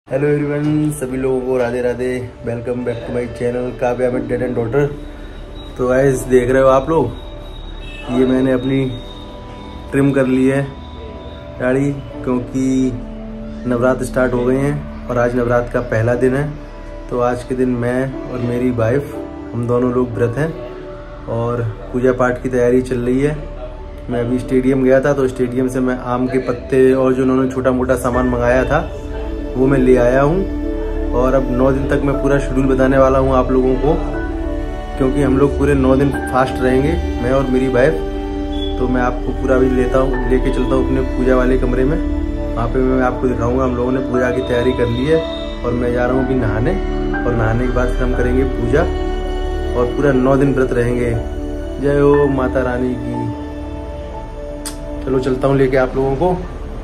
Hello everyone, सभी लोगों को Radhe Radhe. Welcome back to my channel Kavya में डेड एंड डॉटर। तो गाइस देख रहे हो आप लोग, ये मैंने अपनी ट्रिम कर ली है दाढ़ी, क्योंकि नवरात्र स्टार्ट हो गए हैं और आज नवरात्र का पहला दिन है। तो आज के दिन मैं और मेरी वाइफ हम दोनों लोग व्रत हैं और पूजा पाठ की तैयारी चल रही है। मैं अभी स्टेडियम गया था, तो स्टेडियम से मैं आम के पत्ते और जो उन्होंने छोटा मोटा सामान मंगाया था वो मैं ले आया हूँ। और अब 9 दिन तक मैं पूरा शेड्यूल बताने वाला हूँ आप लोगों को, क्योंकि हम लोग पूरे 9 दिन फास्ट रहेंगे, मैं और मेरी वाइफ। तो मैं आपको पूरा भी लेके चलता हूँ अपने पूजा वाले कमरे में। वहाँ पे मैं आपको दिखाऊंगा। हम लोगों ने पूजा की तैयारी कर ली है और मैं जा रहा हूँ अभी नहाने, और नहाने के बाद फिर हम करेंगे पूजा और पूरा 9 दिन व्रत रहेंगे। जय हो माता रानी की। चलो चलता हूँ लेके आप लोगों को।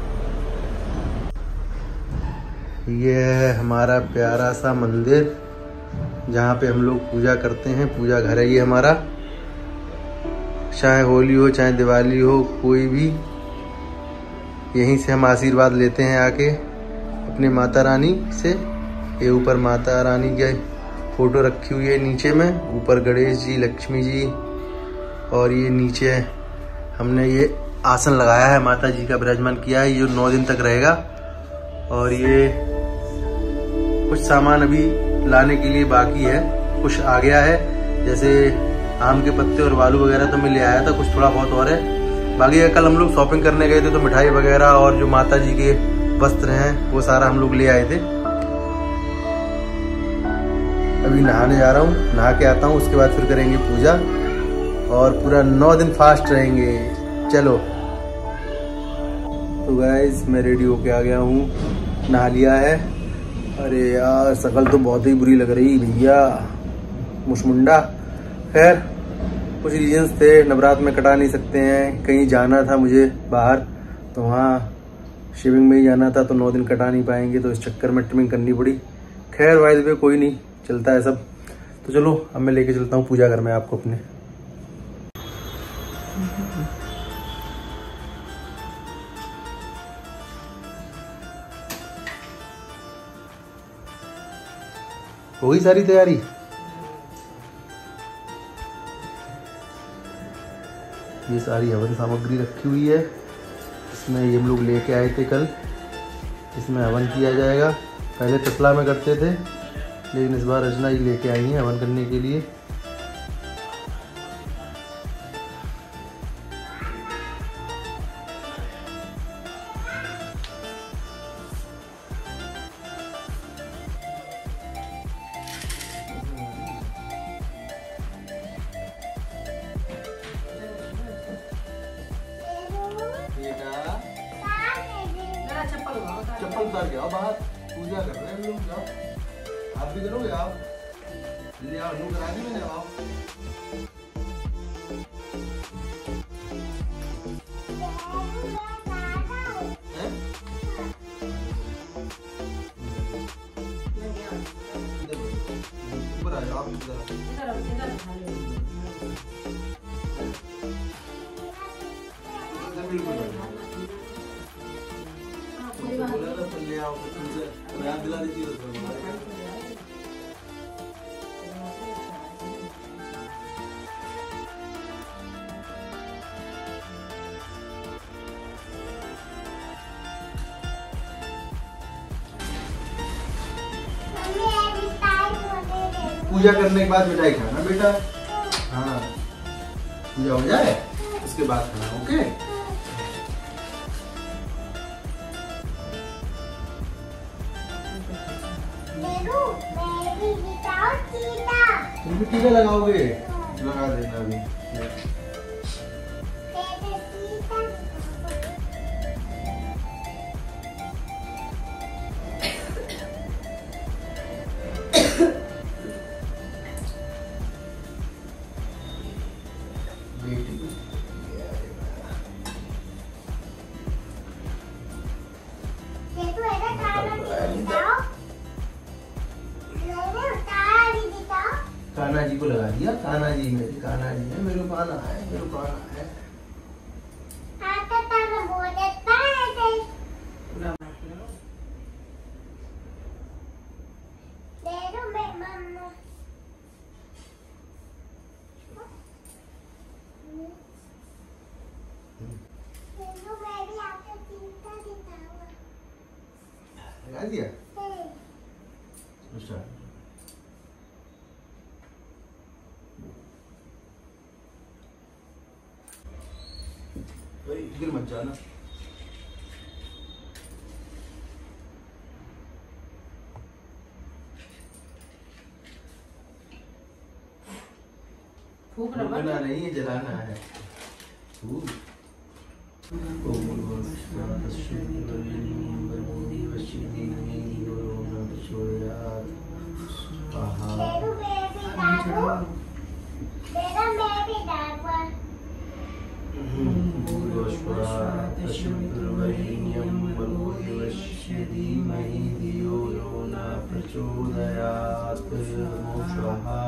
ये है हमारा प्यारा सा मंदिर जहाँ पे हम लोग पूजा करते हैं। पूजा घर है ये हमारा। चाहे होली हो चाहे दिवाली हो, कोई भी यहीं से हम आशीर्वाद लेते हैं आके अपने माता रानी से। ये ऊपर माता रानी की फोटो रखी हुई है नीचे में, ऊपर गणेश जी, लक्ष्मी जी, और ये नीचे हमने ये आसन लगाया है, माता जी का विराजमान किया है। ये 9 दिन तक रहेगा। और ये कुछ सामान अभी लाने के लिए बाकी है, कुछ आ गया है, जैसे आम के पत्ते और बालू वगैरह तो मैं ले आया था, कुछ थोड़ा बहुत और है बाकी। कल हम लोग शॉपिंग करने गए थे तो मिठाई वगैरह और जो माता जी के वस्त्र हैं वो सारा हम लोग ले आए थे। अभी नहाने जा रहा हूँ, नहा के आता हूँ, उसके बाद फिर करेंगे पूजा और पूरा 9 दिन फास्ट रहेंगे। चलो तो गाइस मैं रेडी होके आ गया हूँ, नहा लिया है। अरे यार शकल तो बहुत ही बुरी लग रही भैया, मुशमुंडा। खैर कुछ रीजंस थे, नवरात्र में कटा नहीं सकते हैं, कहीं जाना था मुझे बाहर, तो वहाँ शेविंग में ही जाना था, तो 9 दिन कटा नहीं पाएंगे, तो इस चक्कर में ट्रिमिंग करनी पड़ी। खैर वाइज पे कोई नहीं, चलता है सब। तो चलो अब मैं लेके चलता हूँ पूजा घर में आपको अपने। हो गई सारी तैयारी। ये सारी हवन सामग्री रखी हुई है, इसमें ये हम लोग लेके आए थे कल। इसमें हवन किया जाएगा। पहले तसला में करते थे, लेकिन इस बार रचना ही लेके आई है हवन करने के लिए। चप्पल उतार के आओ बाहर, पूजा कर रहे हैं हम लोग। जाओ आप भी करोगे, आओ ले आओ, यूं करा दी मैंने। आओ ऊपर आ जाओ, ले आओ, मैं दिला देती हूँ। पूजा करने के बाद मिठाई खाना बेटा। हाँ पूजा हो जाए उसके बाद खाना, ओके। तुम भी टीका लगाओगे? लगा देना अभी। कान्हा जी को लगा दिया। कान्हा जी मेरे, कान्हा जी है मेरे, कान्हा है मेरे, कान्हा है। खा दिया? अच्छा गिर मत जाना। फूकना नहीं है, जलाना है। धीमहि धियो यो न प्रचोदयात्। स्वाहा।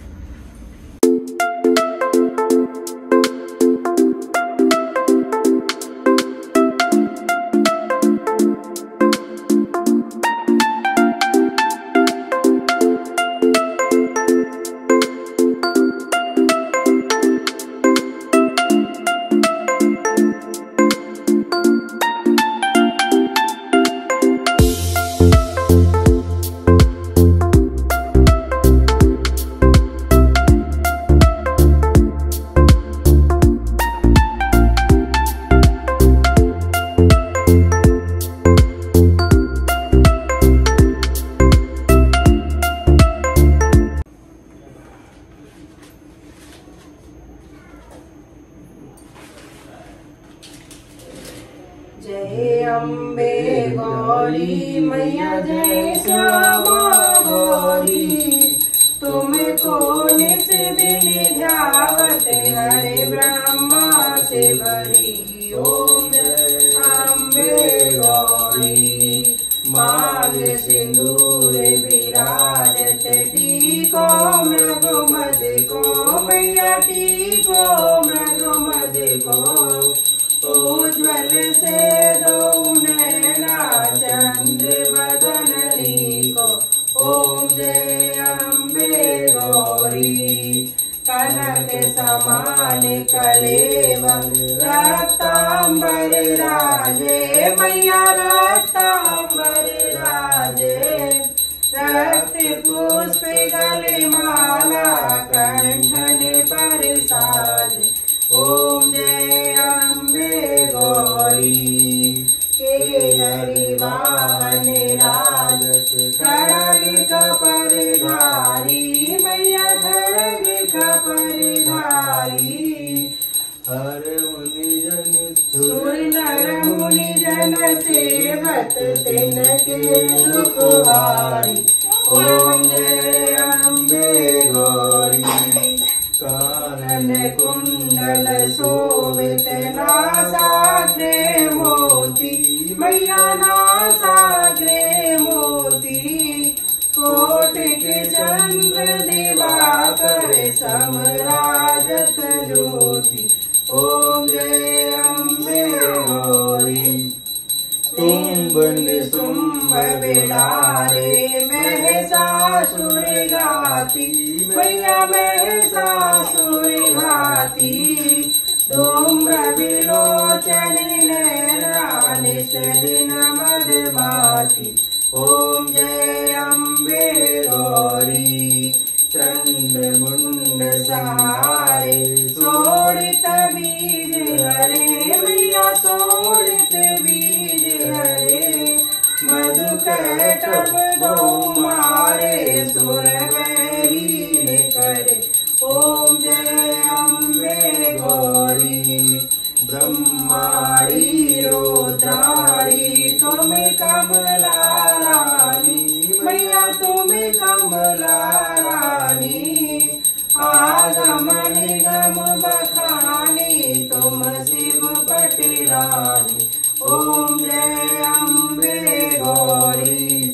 जय अम्बे गौरी मैया जय श्यामा गौरी, तुमको निस दिन ध्यावत हरे ब्रह्मा से बरी। ओम जय अम्बे गौरी। मांग सिंदूर विराजत टीको मृगमद को, मैया टीको मृगमद को। उज्ज्वल से दो नैना चंद्र बदननी को। ओम जय अम्बे गौरी। कनक समान कलेवर रक्तांबर राजे, मैया रक्तांबर राजे। रक्त पुष्प गले माला कंठन पर साजे। ओम जय अम्बे गौरी। केसरी वाहन राजत खड़ग कपरधारी, मैया खड़ग कपरधारी। हर मुनि जन सुर नर मुनि जन सेवत तिनके सुखहारी। ओम जय अम्बे गौरी। कानन कुंडल शोभित नासाग्रे मोती, मैया नासाग्रे मोती। कोटिक चंद्र दिवाकर समराजत ज्योति। ओम जय अम्बे गौरी। शुंभ शुंभ बिलारे महिषासुर घाती, मैया महिषासुर घाती। धूम्र विलोचन नैना निश दिन मदमाती। ओम जय अम्बे गौरी। चंद्र मुंड सहारे सोड़ित बीज हरे, मैया सोड़ित बीज हरे। मधुकैटभ दो मारे सुर वहीन करे। ओम जय अम्बे गौरी। ब्रह्मारी रुद्रारी तुम कमला रानी, मैया तुम कमला रानी। आगम निगम बखानी तुम शिव पटरानी। ओम जय अम्बे गौरी।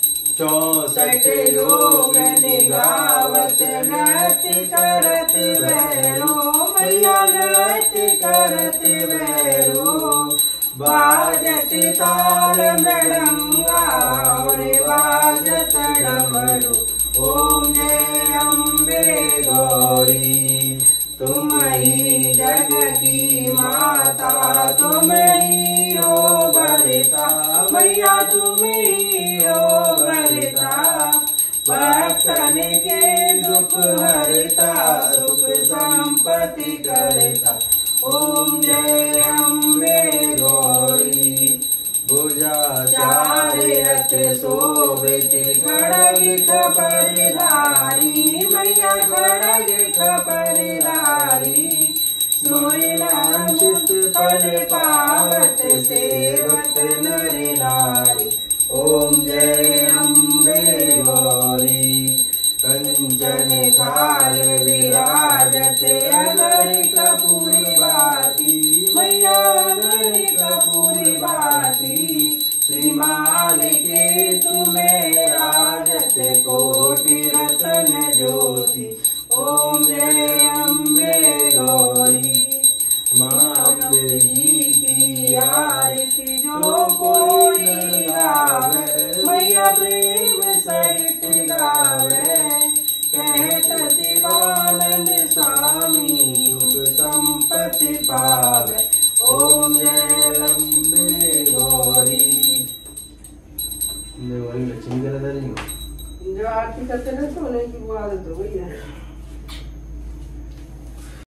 64 योग निगावत नृत्य करत भैरो, मैया नृत्य करत भैरो। बाजत ताल मृदंगा और बाजत डमरू। ओम जय अम्बे गौरी। तुम ही जग की माता, तुम ही हो बरता, मैया तुम ही शोभित खड़ग खबरधारी मैया खड़ग खबरधारी सूर्यनाथ पद पावत सेवत नर नारी ओम जय अम्बे गौरी कंचन थाल विराजत अगर कपूरी बाती मैया अगर कपूरी बाती श्रीमाल के तुम्हें राजत कोटि रतन ज्योति ओम जय अम्बे गौरी माँ अम्बे जी की आरती जो कोई गावे मैया प्रेम सहित गावे कहत शिवानंद स्वामी सुख संपत्ति पावे ओम जय अम्बे गौरी। लक्ष्मी का नजर नहीं जो आरती करते ना सोने की वो आदत हो गई है।